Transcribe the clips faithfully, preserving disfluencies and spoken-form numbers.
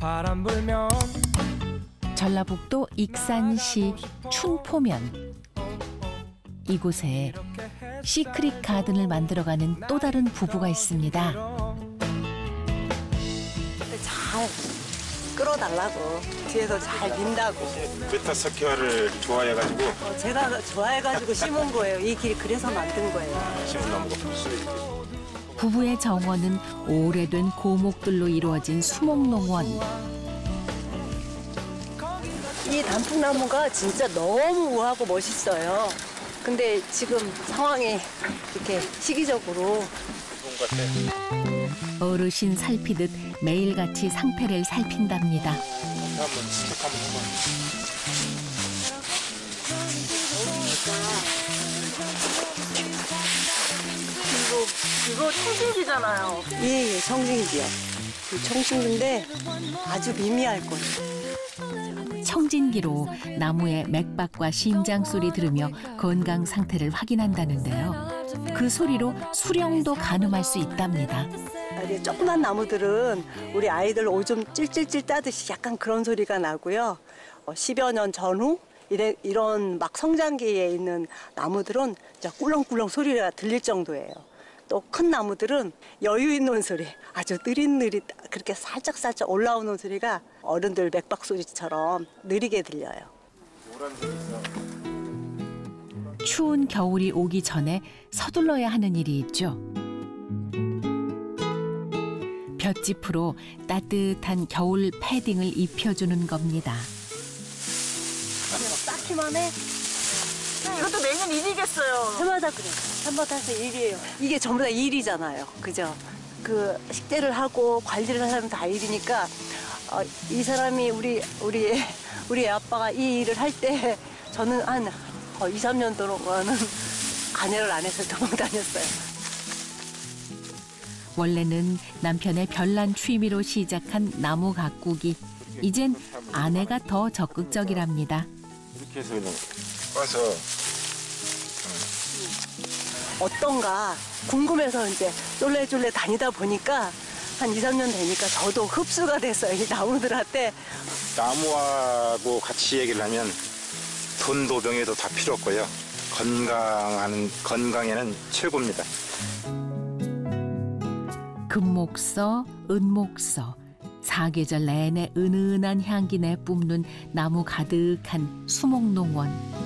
바람 불면 전라북도 익산시 춘포면. 이곳에 시크릿 가든을 만들어가는 또 다른 부부가 있습니다. 잘 끌어달라고, 뒤에서 잘 민다고. 메타스퀘어를 좋아해가지고 어, 제가 좋아해가지고 심은 거예요. 이 길이 그래서 만든 거예요. 심은 나무가 벌써 부부의 정원은 오래된 고목들로 이루어진 수목농원. 이 단풍나무가 진짜 너무 우아하고 멋있어요. 근데 지금 상황이 이렇게 시기적으로. 어르신 살피듯 매일같이 상태를 살핀답니다. 한번 스텝 한번 해봐. 이거, 이거 청진기잖아요. 예, 예, 청진기요. 청진기인데 아주 미미할 거예요. 청진기로 나무의 맥박과 심장 소리 들으며 건강 상태를 확인한다는데요. 그 소리로 수령도 가늠할 수 있답니다. 이렇게 조그만 나무들은 우리 아이들 오줌 찔찔찔 따듯이 약간 그런 소리가 나고요. 어, 십여 년 전후 이래, 이런 막 성장기에 있는 나무들은 진짜 꿀렁꿀렁 소리가 들릴 정도예요. 또 큰 나무들은 여유 있는 소리, 아주 느릿느릿 그렇게 살짝살짝 올라오는 소리가 어른들 맥박 소리처럼 느리게 들려요. 추운 겨울이 오기 전에 서둘러야 하는 일이 있죠. 볏짚으로 따뜻한 겨울 패딩을 입혀주는 겁니다. 쌓기만 해. 이것도 매년 일이겠어요. 해마다 그래요. 해마다 해서 일이에요. 이게 전부 다 일이잖아요. 그죠? 그 식대를 하고 관리를 하는 사람 다 일이니까 어, 이 사람이 우리 우리 애, 우리 애 아빠가 이 일을 할 때 저는 한 어, 이, 삼 년 동안은 아내를 안 해서 도망 다녔어요. 원래는 남편의 별난 취미로 시작한 나무 가꾸기. 이젠 아내가 더 적극적이랍니다. 이렇게 해서 그냥 와서 어떤가 궁금해서 이제 쫄래쫄래 다니다 보니까 한 이, 삼 년 되니까 저도 흡수가 됐어요. 이 나무들한테. 나무하고 같이 얘기를 하면 돈도 명예도 다 필요 없고요. 건강하는 건강에는 최고입니다. 금목서, 은목서, 사계절 내내 은은한 향기 내뿜는 나무 가득한 수목농원.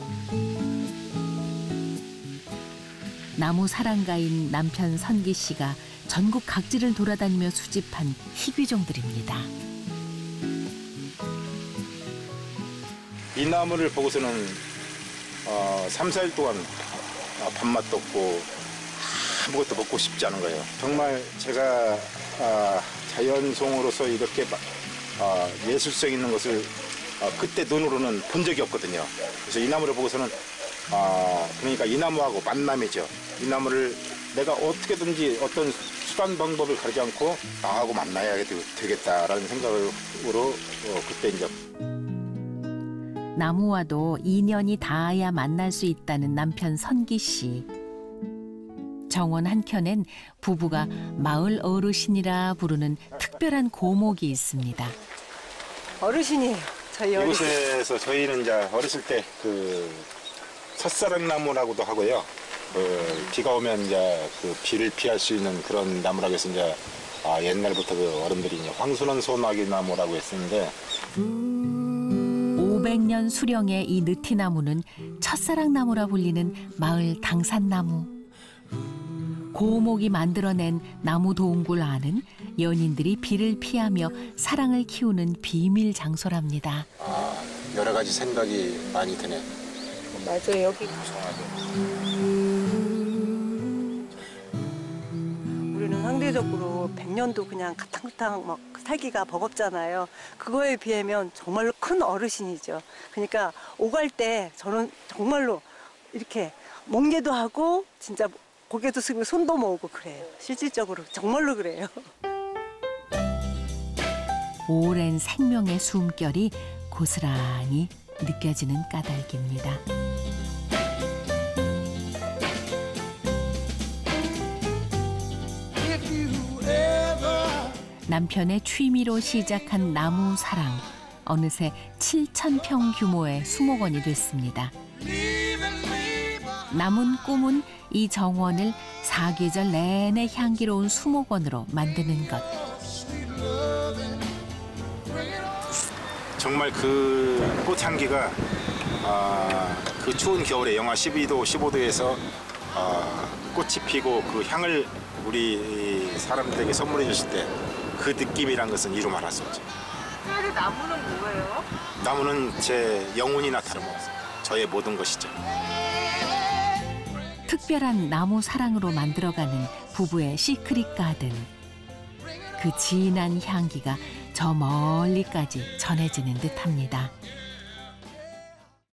나무 사랑가인 남편 선기 씨가 전국 각지를 돌아다니며 수집한 희귀종들입니다. 이 나무를 보고서는 어, 삼, 사 일 동안 밥맛도 없고 아무것도 먹고 싶지 않은 거예요. 정말 제가 아, 자연송으로서 이렇게 아, 예술성 있는 것을 아, 그때 눈으로는 본 적이 없거든요. 그래서 이 나무를 보고서는 아, 그러니까 이 나무하고 만남이죠. 이 나무를 내가 어떻게든지 어떤 수단 방법을 가리지 않고 나하고 만나야 되겠다라는 생각으로 어, 그때 이제 나무와도 인연이 닿아야 만날 수 있다는 남편 선기 씨. 정원 한켠엔 부부가 마을 어르신이라 부르는 특별한 고목이 있습니다. 어르신이에요. 저희 어르신. 이곳에서 저희는 이제 어렸을 때 그 첫사랑나무라고도 하고요. 그 비가 오면 이제 그 비를 피할 수 있는 그런 나무라고 해서 이제 아, 옛날부터 그 어른들이 이제 황순원 소나기 나무라고 했었는데. 오백 년 수령의 이 느티나무는 첫사랑나무라 불리는 마을 당산나무. 고목이 만들어낸 나무 동굴 안은 연인들이 비를 피하며 사랑을 키우는 비밀 장소랍니다. 아, 여러 가지 생각이 많이 드네. 맞아요. 여기 우리는 상대적으로 백 년도 그냥 가탕가탕 막 살기가 버겁잖아요. 그거에 비하면 정말로 큰 어르신이죠. 그러니까 오갈 때 저는 정말로 이렇게 멍게도 하고 진짜 고개도 숙이고 손도 모으고 그래요. 실질적으로 정말로 그래요. 오랜 생명의 숨결이 고스란히 느껴지는 까닭입니다. 남편의 취미로 시작한 나무 사랑. 어느새 칠천 평 규모의 수목원이 됐습니다. 남은 꿈은 이 정원을 사계절 내내 향기로운 수목원으로 만드는 것. 정말 그 꽃향기가 아, 그 추운 겨울에 영하 십이 도, 십오 도에서 아, 꽃이 피고 그 향을 우리 사람들에게 선물해 줬을 때 그 느낌이란 것은 이루 말할 수 없죠. 특별히 나무는 뭐예요? 나무는 제 영혼이나 다름없어요. 저의 모든 것이죠. 특별한 나무 사랑으로 만들어가는 부부의 시크릿 가든. 그 진한 향기가 저 멀리까지 전해지는 듯합니다.